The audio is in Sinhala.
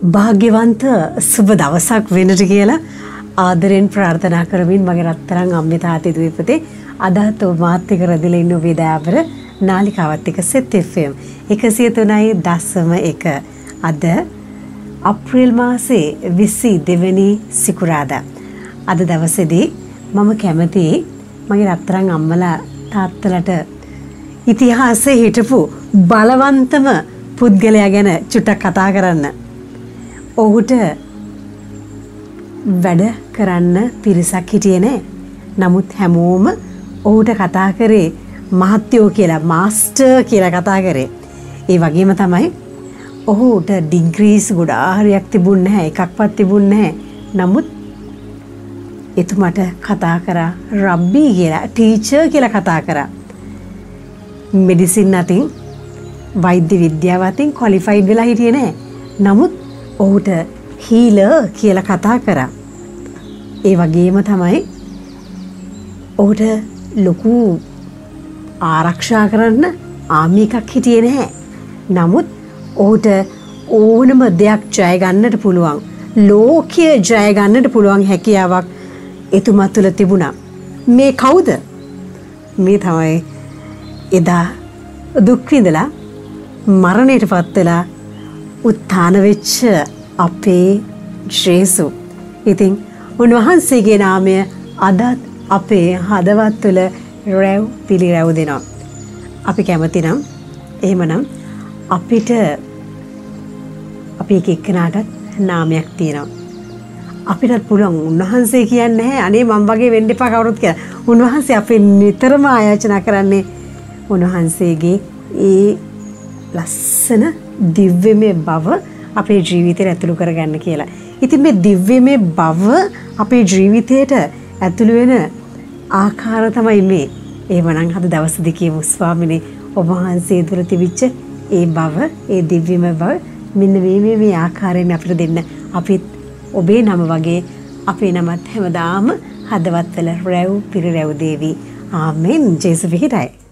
භාග්‍යවන්ත සුබ දවසක් වෙනට කියලා ආදරෙන් ප්‍රාර්ථනා කරමින් මගේ රත්තරන් අම්මේ තාත්තේ දුවේ අදත් ඔබ මාත් එක්ක රැඳිලා ඉන්න ඔබේ දයාබර නාලිකාවත් එක්ක සෙත් FM 103.1 අද අප්‍රේල් මාසේ 22 වෙනි සිකුරාදා අද දවසේදී මම කැමතියි මගේ රත්තරන් අම්මලා තාත්තලාට ඉතිහාසයේ හිටපු බලවන්තම පුද්ගලයා ගැන චුට්ටක් කතා කරන්න. ඔහුට වැඩ කරන්න පිරිසක් හිටියේ නෑ. නමුත් හැමෝම ඔහුට කතා කරේ මහත්යෝ කියලා, මාස්ටර් කියලා කතා කරේ. ඒ වගේම තමයි ඔහුට ඩිග්‍රීස් ගොඩාක් තිබුණේ නැහැ, එකක්වත් තිබුණේ නැහැ. නමුත් එතුමාට කතා කරා රබ්බී කියලා, ටීචර් කියලා කතා කරා. මෙඩිසින් අතින් වෛද්‍ය විද්‍යාව අතින් ක්වොලිෆයිඩ් වෙලා හිටියේ නැහැ. නමුත් ඔහුට හීලර් කියලා කතා කරා. ඒ වගේම තමයි ඔහුට ලොකු ආරක්ෂා කරන්න ආමි එකක් හිටියේ නැහැ. නමුත් ඔහුට ඕනම දෙයක් ජය ගන්නට පුළුවන්, ලෝකය ජය ගන්නට පුළුවන් හැකියාවක් එතුමා තුළ තිබුණා. මේ කවුද? මේ තමයි එදා දුක් විඳලා මරණයටපත් වෙලා උත්ථාන වෙච්ච අපේ ජේසු. ඉතින් උන්වහන්සේගේ නාමය අදත් අපේ හදවත් තුළ රැව් පිළිරැව් දෙනවා. අපි කැමති නම් එහෙමනම් අපිට අපි එක එක්කෙනාටත් නාමයක් තියෙනවා. අපිටත් පුළුවන් උන්වහන්සේ කියන්නේ නැහැ අනේ මම වගේ වෙන්න එපා කවුරුත් කියලා. උන්වහන්සේ අපේ නිතරම ආයාචනා කරන්නේ උන්වහන්සේගේ ඒ ලස්සන දිව්‍යමය බව අපේ ජීවිතයට ඇතුළු කරගන්න කියලා. ඉතින් මේ දිව්‍යමය බව අපේ ජීවිතයට ඇතුළු වෙන ආකාර තමයි මේ. එහෙමනම් අද දවසේදී කියමු ස්වාමිනේ ඔබ වහන්සේ තුළ තිබිච්ච ඒ බව, ඒ දිව්‍යමය බව මෙන්න මේ ආකාරයෙන් අපිට දෙන්න. අපිත් ඔබේ නම වගේ අපේ නමත් හැමදාම හදවත්වල රැව් පිරිරැව් දේවි. ආමෙන්. ජේසුස් පිහිටයි.